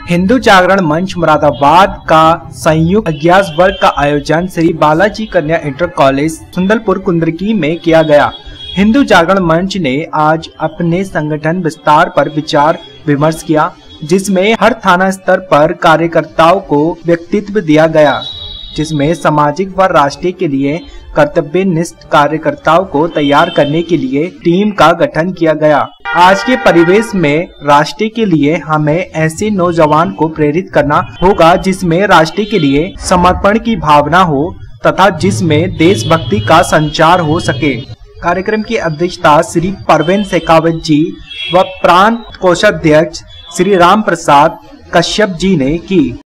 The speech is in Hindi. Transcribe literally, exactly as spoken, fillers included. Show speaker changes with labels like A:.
A: हिंदू जागरण मंच मुरादाबाद का संयुक्त अज्ञात वर्ग का आयोजन श्री बालाजी कन्या इंटर कॉलेज सुंदरपुर कुंदरकी में किया गया। हिंदू जागरण मंच ने आज अपने संगठन विस्तार पर विचार विमर्श किया, जिसमें हर थाना स्तर पर कार्यकर्ताओं को व्यक्तित्व दिया गया, जिसमें सामाजिक व राष्ट्रीय के लिए कर्तव्यनिष्ठ कार्यकर्ताओं को तैयार करने के लिए टीम का गठन किया गया। आज के परिवेश में राष्ट्र के लिए हमें ऐसे नौजवान को प्रेरित करना होगा जिसमें राष्ट्र के लिए समर्पण की भावना हो तथा जिसमें देशभक्ति का संचार हो सके। कार्यक्रम की अध्यक्षता श्री परवीन शेखावत जी व प्रांत कोषाध्यक्ष श्री राम प्रसाद कश्यप जी ने की।